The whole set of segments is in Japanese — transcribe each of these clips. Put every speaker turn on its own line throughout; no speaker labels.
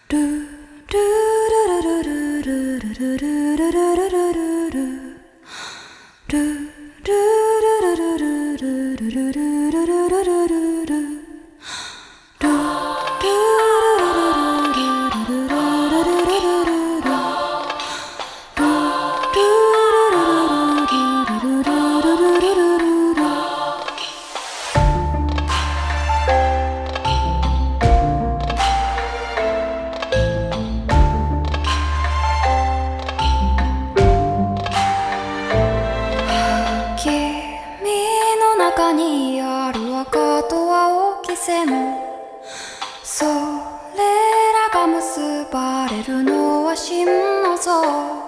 中にある赤と青き線、それらが結ばれるのは真の像。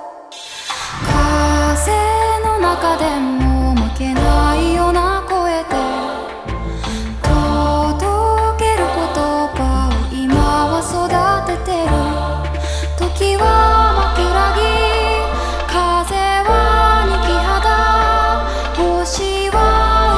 風の中でも負けないような声で届ける言葉を今は育ててる。時は枕木、風は煮木肌、星は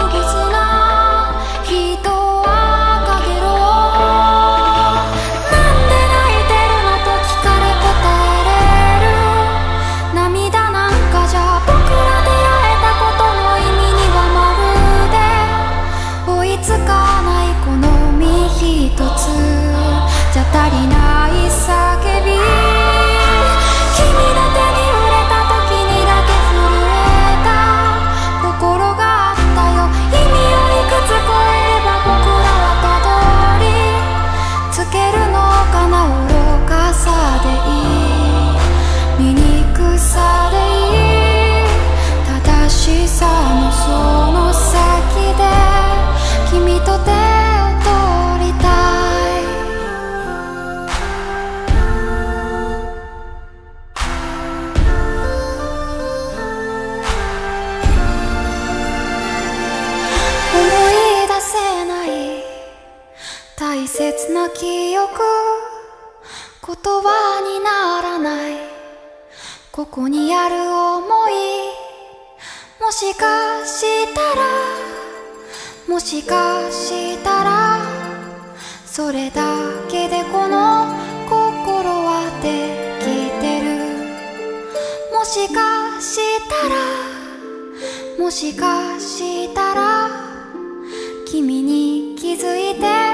足りない叫び、君の手に触れた時にだけ震えた心があったよ。意味をいくつ超えれば僕らはたどり着けるのかな。愚かさでいい、醜さでいい、正しさのその先で君と手を取りたい。大切な記憶、言葉にならない、ここにある想い。もしかしたら、もしかしたら、それだけでこの心はできてる。もしかしたら、もしかしたら、君に気づいて